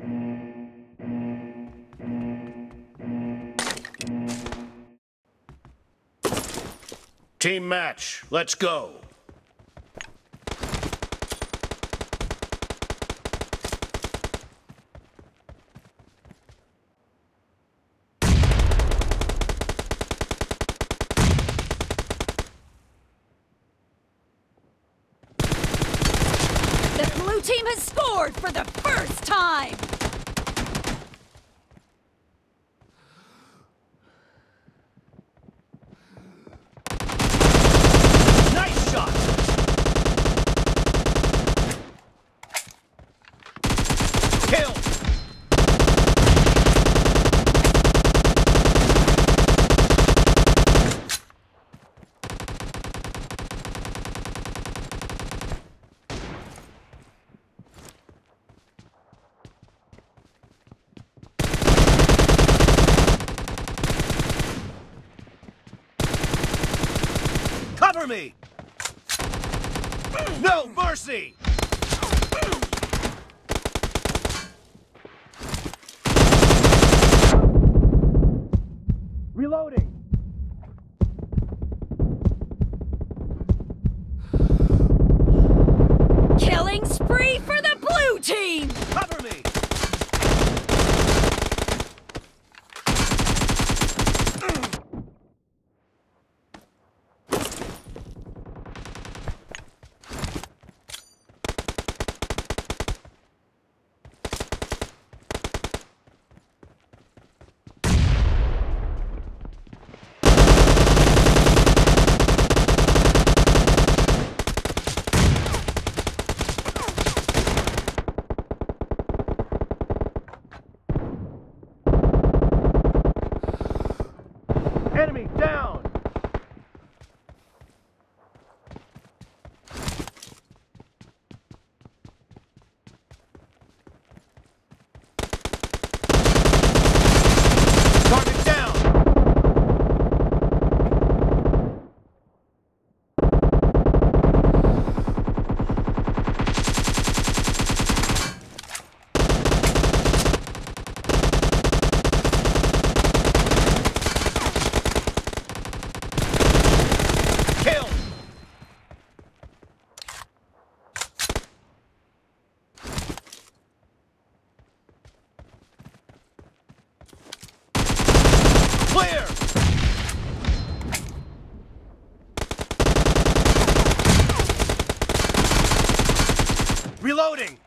Team match, let's go. The blue team has scored for the first time! Nice shot! Kill! Cover me! No mercy! Reloading! Killing spree for the blue team! Cover me! Enemy down! Target down! Kill! Clear! Reloading!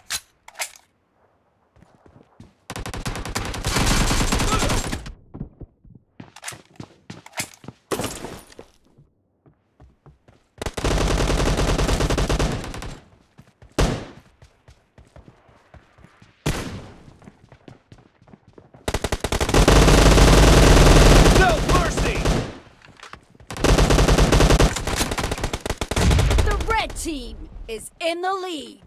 No mercy! The red team is in the lead.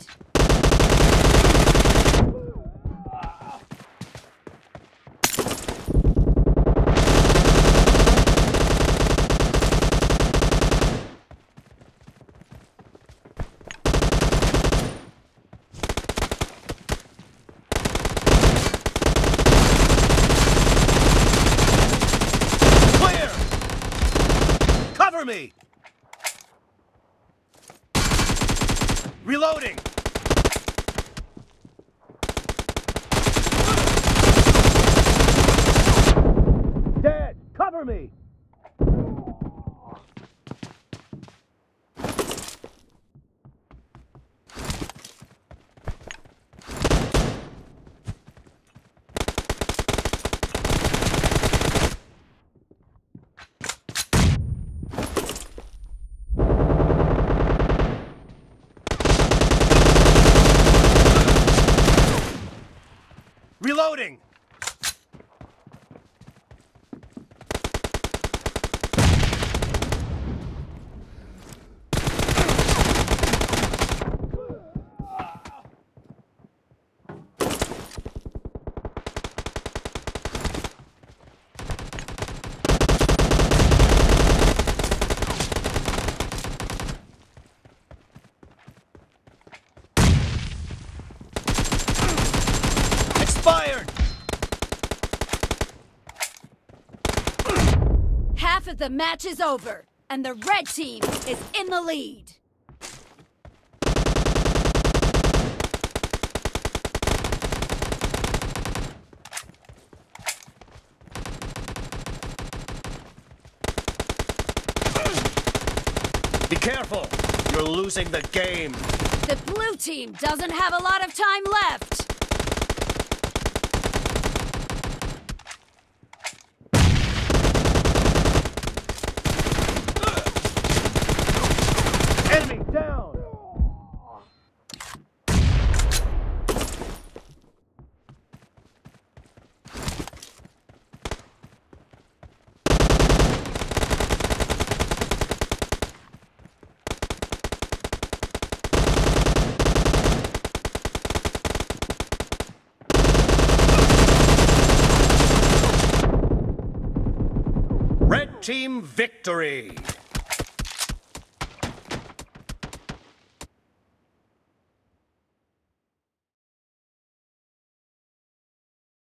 Clear! Cover me! Reloading! Dead! Cover me! Reloading! Half of the match is over, and the red team is in the lead. Be careful! You're losing the game! The blue team doesn't have a lot of time left. Enemy down! Red team victory!